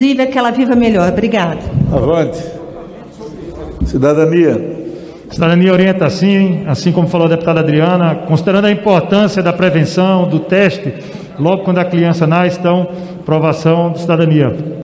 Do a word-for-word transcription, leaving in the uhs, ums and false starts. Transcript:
possível que ela viva melhor. Obrigada. Avante. Cidadania. Cidadania orienta assim, assim como falou a deputada Adriana, considerando a importância da prevenção, do teste, logo quando a criança nasce, então, aprovação de cidadania.